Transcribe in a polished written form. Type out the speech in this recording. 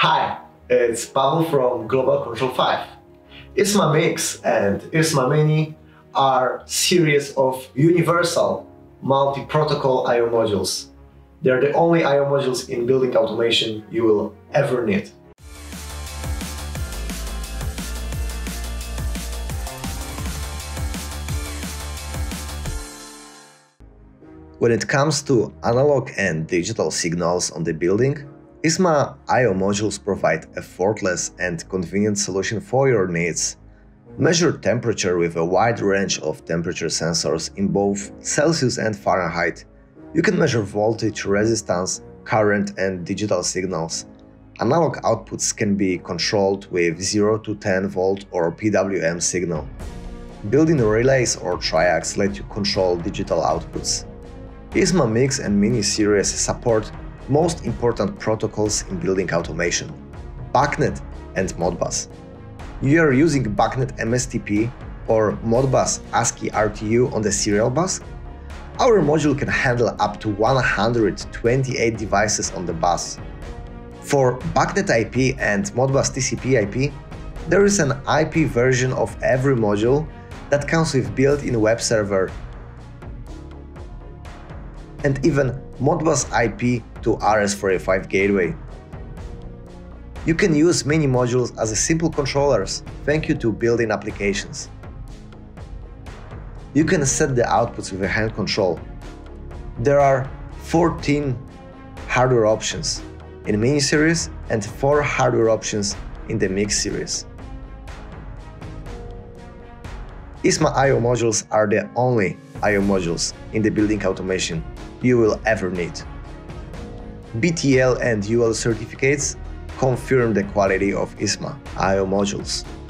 Hi, it's Pavel from Global Control 5. iSMA Mix and iSMA Mini are series of universal multi-protocol I/O modules. They're the only I/O modules in building automation you will ever need. When it comes to analog and digital signals on the building, iSMA I/O modules provide a effortless and convenient solution for your needs. Measure temperature with a wide range of temperature sensors in both Celsius and Fahrenheit. You can measure voltage, resistance, current and digital signals. Analog outputs can be controlled with 0 to 10 volt or PWM signal. Built-in relays or triacs let you control digital outputs. iSMA Mix and Mini series support most important protocols in building automation: BACnet and Modbus. You are using BACnet MSTP or Modbus ASCII RTU on the serial bus? Our module can handle up to 128 devices on the bus. For BACnet IP and Modbus TCP IP, there is an IP version of every module that comes with built-in web server and even Modbus IP to RS-485 gateway. You can use mini modules as a simple controllers, thanks to built-in applications. You can set the outputs with a hand control. There are 14 hardware options in Mini series and 4 hardware options in the Mix series. iSMA I/O modules are the only I/O modules in the building automation you will ever need. BTL and UL certificates confirm the quality of iSMA I/O modules.